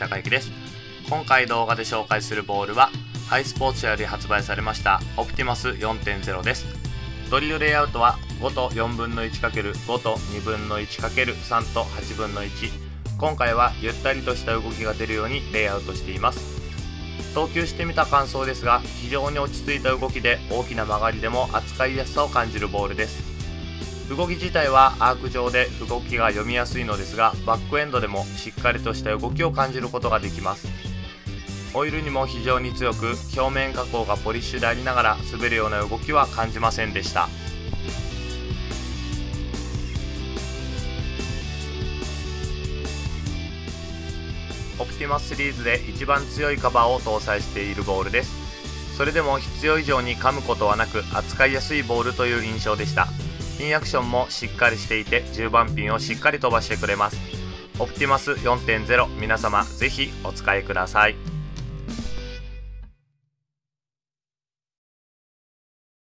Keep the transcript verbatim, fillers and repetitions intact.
孝之です。今回動画で紹介するボールはハイスポーツ社より発売されましたオプティマス よんてんゼロ です。ドリルレイアウトはごとよんぶんのいち× ごとにぶんのいち× さんとはちぶんのいち。今回はゆったりとした動きが出るようにレイアウトしています。投球してみた感想ですが、非常に落ち着いた動きで大きな曲がりでも扱いやすさを感じるボールです。動き自体はアーク状で動きが読みやすいのですが、バックエンドでもしっかりとした動きを感じることができます。オイルにも非常に強く、表面加工がポリッシュでありながら滑るような動きは感じませんでした。オプティマスシリーズで一番強いカバーを搭載しているボールです。それでも必要以上に噛むことはなく、扱いやすいボールという印象でした。ピンアクションもしっかりしていて、じゅうばんピンをしっかり飛ばしてくれます。オプティマス よんてんゼロ、皆様ぜひお使いください。